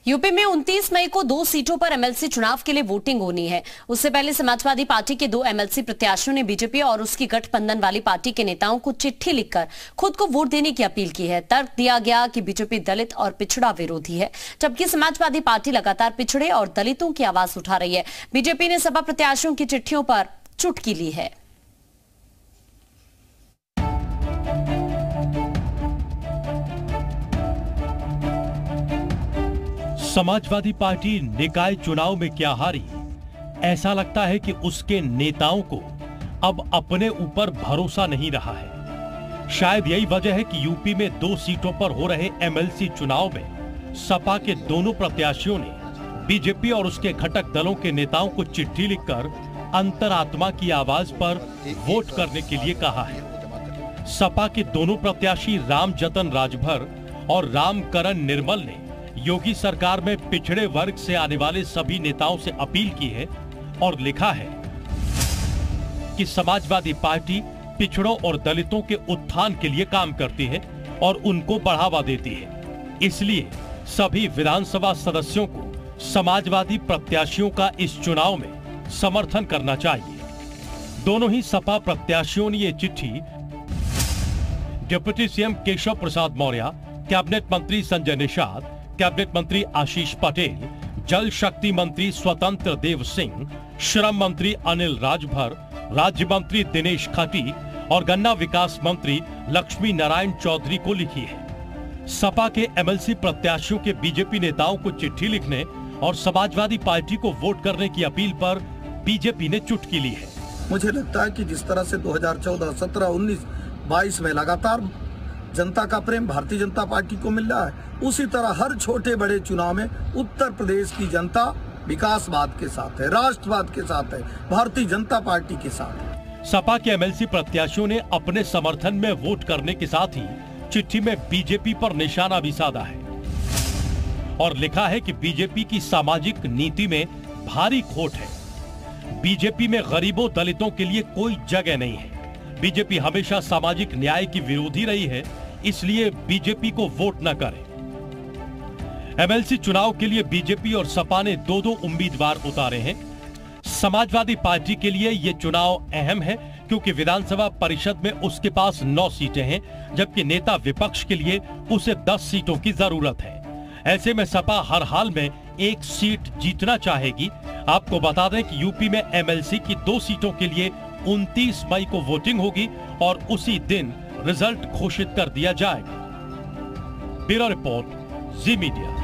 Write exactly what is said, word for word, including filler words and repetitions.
UP में उनतीस मई को दो सीटों पर एमएलसी चुनाव के लिए वोटिंग होनी है। उससे पहले समाजवादी पार्टी के दो एमएलसी प्रत्याशियों ने बीजेपी और उसकी गठबंधन वाली पार्टी के नेताओं को चिट्ठी लिखकर खुद को वोट देने की अपील की है। तर्क दिया गया कि बीजेपी दलित और पिछड़ा विरोधी है, जबकि समाजवादी पार्टी लगातार पिछड़े और दलितों की आवाज उठा रही है। बीजेपी ने सपा प्रत्याशियों की चिट्ठियों पर चुटकी ली है। समाजवादी पार्टी निकाय चुनाव में क्या हारी? ऐसा लगता है कि उसके नेताओं को अब अपने ऊपर भरोसा नहीं रहा है। शायद यही वजह है कि यूपी में दो सीटों पर हो रहे एमएलसी चुनाव में सपा के दोनों प्रत्याशियों ने बीजेपी और उसके घटक दलों के नेताओं को चिट्ठी लिखकर अंतरात्मा की आवाज पर वोट करने के लिए कहा है। सपा के दोनों प्रत्याशी रामजतन राजभर और रामकरण निर्मल ने योगी सरकार में पिछड़े वर्ग से आने वाले सभी नेताओं से अपील की है और लिखा है कि समाजवादी पार्टी पिछड़ों और दलितों के उत्थान के लिए काम करती है और उनको बढ़ावा देती है। इसलिए सभी विधानसभा सदस्यों को समाजवादी प्रत्याशियों का इस चुनाव में समर्थन करना चाहिए। दोनों ही सपा प्रत्याशियों ने ये चिट्ठी deputy CM Keshav Prasad Maurya, cabinet मंत्री संजय निषाद, कैबिनेट मंत्री आशीष पटेल, जल शक्ति मंत्री स्वतंत्र देव सिंह, श्रम मंत्री अनिल राजभर, राज्य मंत्री दिनेश खटीक और गन्ना विकास मंत्री लक्ष्मी नारायण चौधरी को लिखी है। सपा के एमएलसी प्रत्याशियों के बीजेपी नेताओं को चिट्ठी लिखने और समाजवादी पार्टी को वोट करने की अपील पर बीजेपी ने चुटकी ली है। मुझे लगता है कि जिस तरह से दो हज़ार चौदह, सत्रह, उन्नीस, बाईस में लगातार जनता का प्रेम भारतीय जनता पार्टी को मिल रहा है, उसी तरह हर छोटे बड़े चुनाव में उत्तर प्रदेश की जनता विकासवाद के साथ है, राष्ट्रवाद के साथ है, भारतीय जनता पार्टी के साथ है। सपा के एमएलसी प्रत्याशियों ने अपने समर्थन में वोट करने के साथ ही चिट्ठी में बीजेपी पर निशाना भी साधा है और लिखा है कि बीजेपी की सामाजिक नीति में भारी खोट है। बीजेपी में गरीबों दलितों के लिए कोई जगह नहीं है। बीजेपी हमेशा सामाजिक न्याय की विरोधी रही है, इसलिए बीजेपी को वोट न करें। एमएलसी चुनाव के लिए बीजेपी और सपा ने दो दो उम्मीदवार उतारे हैं। समाजवादी पार्टी के लिए यह चुनाव अहम है क्योंकि विधानसभा परिषद में उसके पास नौ सीटें हैं, जबकि नेता विपक्ष के लिए उसे दस सीटों की जरूरत है। ऐसे में सपा हर हाल में एक सीट जीतना चाहेगी। आपको बता दें कि यूपी में एमएलसी की दो सीटों के लिए उनतीस मई को वोटिंग होगी और उसी दिन रिजल्ट घोषित कर दिया जाएगा। Bureau report, Zee media.